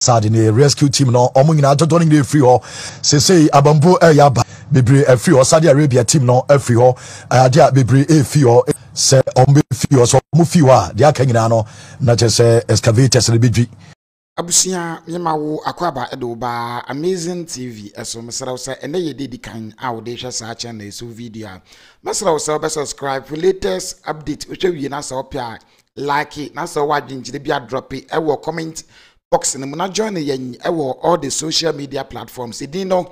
Sad in the rescue team no omo nyina joining the free ho say abambo yaba bebre free ho Saudi Arabia team no free ho dia bebre free ho say ombe free ho so mo free ho dia kan nyina no na che say excavators le bedwi abusia yemawo akwaba edoba amazing TV eso mesrawo say ene ye dedi kan a wo de hwe sa channel so video mesrawo say be subscribe for latest update wo hwe wie na say opia like na say wadwinjire bia drop e wo comment box ni muna join yen ewo all the social media platforms edin no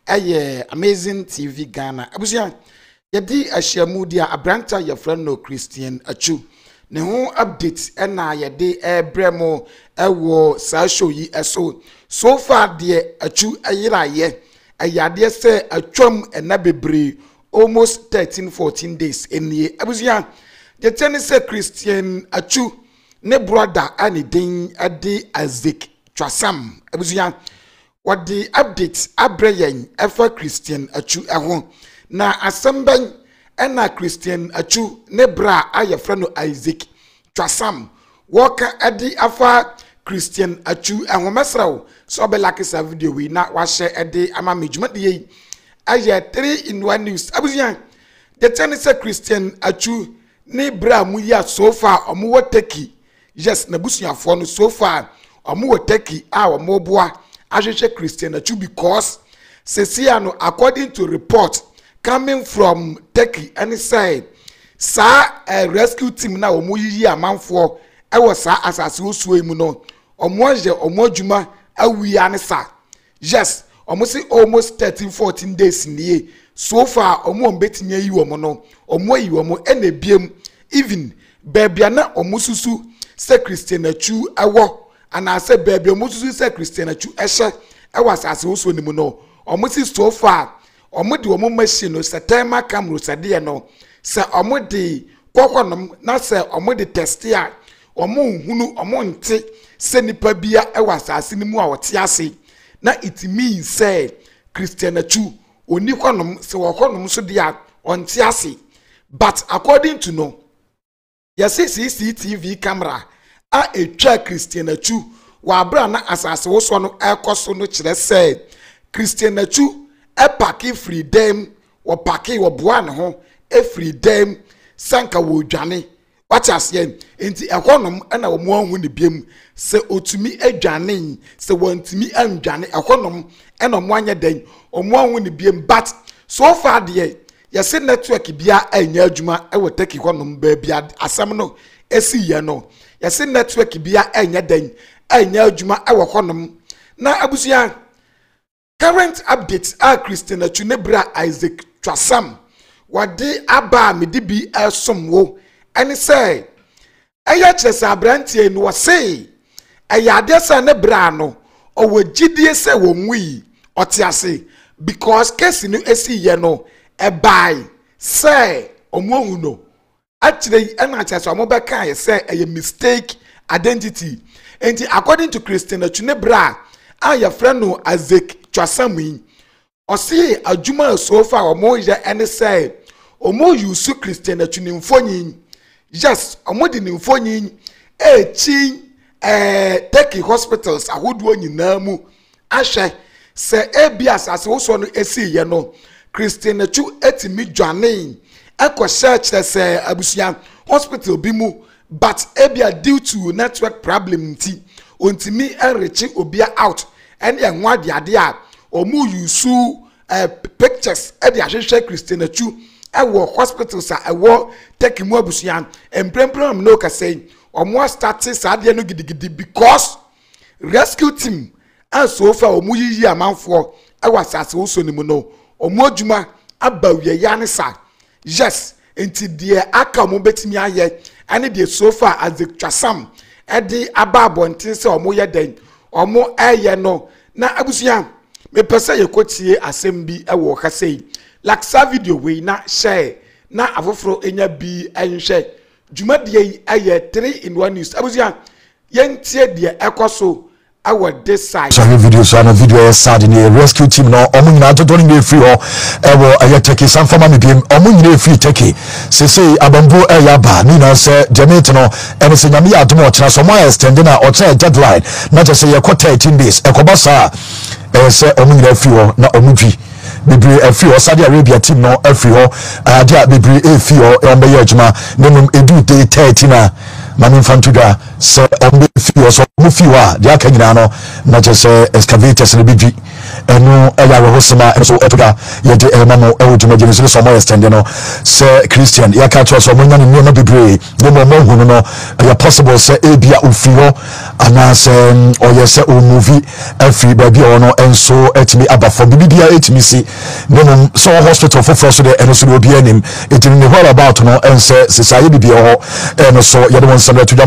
amazing TV Ghana abusia yedi ahyiamu dia abranta your friend no Christian Atsu ne ho update na yede ebremo ewo sa show yi eso so far de Atsu ayiraye ayade se atwam na bebre almost 13-14 days enie abusia de tene se Christian Atsu ne brother ani din ade Azik Twasam abusia what the updates abreyen ever Christian Atsu eho na asemban ena Christian Atsu ne bra ayefra no Isaac Twasam woka ade afa Christian Atsu eho mesrawo so be like this video we na wa share ade ama mejuma de aye 3-in-1 news abusia the ten say Christian Atsu ne bra mu ya so far omo woteki yes na busuafo no so far omo woteki a omo boa ahwehwe Christian Atsu because sesia no according to report coming from Turkey and say sa rescue team na omo yiyi amanfo e wo sa asase osuo mu no omo je omo adwuma awia ne sa yes omo say almost 13-14 days nie so far omo mbetimi yi omo no omo yi omo ene biem even bebia na omo susu se Christian Atsu ewo ana se bebia omo susu se Christian Atsu ehye ewo asase osuo ni mu no omo si so far omo de omo machine no se tema camera se de no se omo de kokonom na se omo de test ya omo hunu omo nte se nipa bia ewo asase ni mu a wote ase na it means say Christian Atsu oni konom se wo konom so de a onte ase but according to no yes CCTV camera a etwa Christian Atsu wa bra na asase wo so no ekoso no kire say Christian Atsu e paki freedom wo paki wo boa ne ho e freedom sanka wo dwane wachase enti ekonom na wo mo ahu ne biem se otumi adwane se wantumi andwane ekonom na mo anya den o mo ahu ne biem but so far de yes network bia anya adwuma e wo take konom ba bia asam no esi ye no yes network bia anya den anya adwuma e wo konom na abusia current updates are Christian Atsu ne bra Isaac Twasam wade aba medibi esomwo ene say eya kyerese abrantie no say eya adesa ne bra no owagidie se wonwi otiase because case no esi ye no e bai say omohu no actually ena kyerese omobeka ye say a mistake identity and according to Christian Atsu ne bra aya friend no Isaac Twasam o see adwuma so far omo ye ene say omo use Christian Atsu ni mfonyin yes omo di ni mfonyin echi Turkey hospitals ahodo nyina mu ahwe se ebias aswo no esi ye no Christian Atsu etimi dwane eko church se abusia hospital bi mu but ebia due to network problem nti ontimi enrichi obia out and enwa de ade a omu use pictures e de ahwehwe Christian Atsu ewo hospitals a ewo Turkey mu abusia emprempram no ka say omo start sa de no gidigidi because rescue team and so far omu yiyi amanfo ewo asase wo so ni mu no omo adwuma abawie ya ne sa yes enti de aka omo betimi aye ane de so far as the Twasam e de ababontin se omo ye den omo eye no na abusia me pese ye kotie asem bi ewo ka sei like sa video we na share na afoforo enya bi enhwe dwumadie aye 3-in-1 news abusia yentie de ekoso our this side. So video so na video sad in the rescue team no omo nyina to don't dey free ho e wo aye take some former me biem omo nyina free take say abambo e ya ba ni na say Janet no e say nyame ya dom o kira so mo extend na o kira deadline na just say ye ko 13 days e ko ba sa e say omo nyina free ho na omo dwi bebre afi o Saudi Arabia team no afi ho adia bebre afi ho e ombe yejuma nenum edu day 13 na mami fantuga se ombe fi o so mu fi wa dia ka nyina no na je se excavators ne bidwi enu eya wo hosema so etuga ye de mamo e wo djuma je so mo extend no se Christian ya ka cho so mo nya ne bebre no mo hunu no ya possible se ebia ofi ho ana se o ye se o movie afi ba bi o no enso etimi abafo bibia etimi si no so hospital for so de eno so obi anim etimi ne all about no ense se saye bibia ho eno so ye de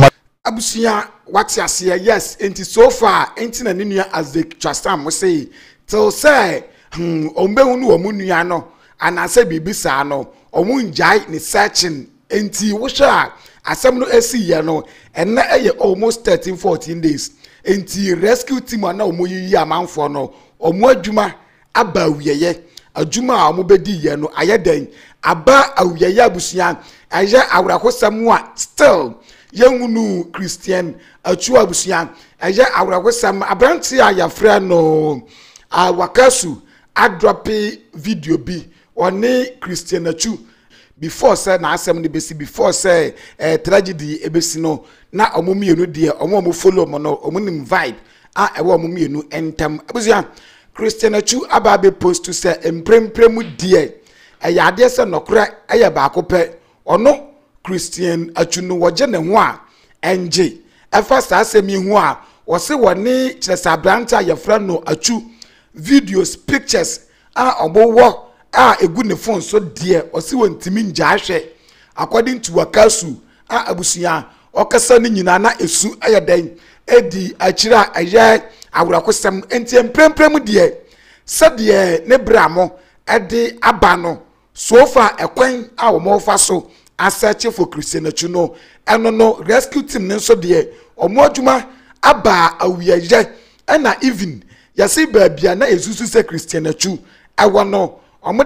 abusia what you see yes enti so far enti na nua as the Twasam mo say till say ombe hunu omu nua no anase bibisa no omu njai ni searching enti wo sha asem no esi ye no enne eye almost 13-14 days enti rescue team na omu yiyi amanfo no omu adwuma aba wieye adwuma a omu bedi ye no ayeden aba awiyeye abusia aye awrakosam a still yengunu Christian Atsu abusia aye awrakosam abranti ayafra no Wakaso adropi video bi oni Christian Atsu before say na asem ni besi before say tragedy ebesi no na omomienu de omo follow mo no omonim vibe ewo omomienu entem abusia Christian Atsu ababe post to say emprempremu de ade se nokora eye ba akopɛ ono Christian Atsu no woje ne ho a enje efa sa asemi ho a wo se woni kyeresa branta yefra no Atsu videos pictures obowo egu ne phone so de wo se wontimi nja ahwe according to Wakaso abusia okasa ne nyina na esu ayeden edi akira aye awrakosam enti empremprem de se de ne bramo edi abano so far ekwen wo mo fa so asearch for Christian Atsu no eno no rescue team ne so de omo adwuma aba awiye na even yasi baabia na esusu se Christian Atsu ewo no omo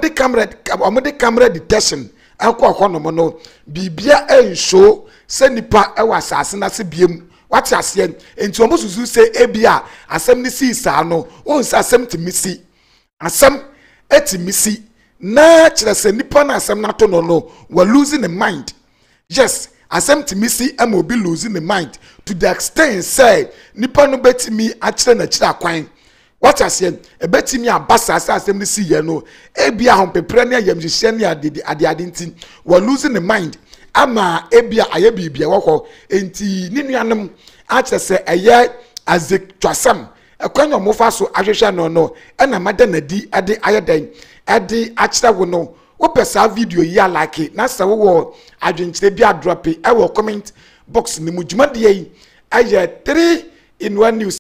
de camera detection akọ no mo no bibia enshow se nipa ewa asase na se biem wati ase enti omo susu se ebia asem ni si sa no on se asem timisi asem etimisi na kyerese nipa na asem na to no we losing the mind. Yes, asem timisi am obi losing the mind to the extent say nipa no betimi a kyere na kyere akwan what asem e betimi abasa asem ni si ye no ebia hompepre na yamhihye ne ade ntin we losing the mind ama ebia aye bibia wokọ enti ni nuanem a kyerese eye as the Twasam ekwanyo mo fa so ahwehwe no na madanadi ade ayeden ade achira wo no wo pesa video ya like na sa wo adwenkyere bi adrop e wo comment box ni mu dwuma de yi aye 3 in 1 news